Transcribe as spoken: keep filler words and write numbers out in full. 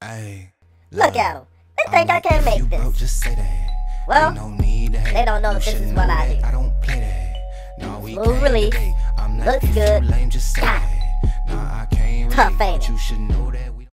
Ay, Look at them. They think I can't make this. Just say that. Well, Ain't no need to hate. they don't know You this is should what know I that do. I don't play that. No, we Smooth can't release. debate. I'm not Looks if you good. lame, just say God. that. Nah, I can't Tough, relate, ain't but it? you should know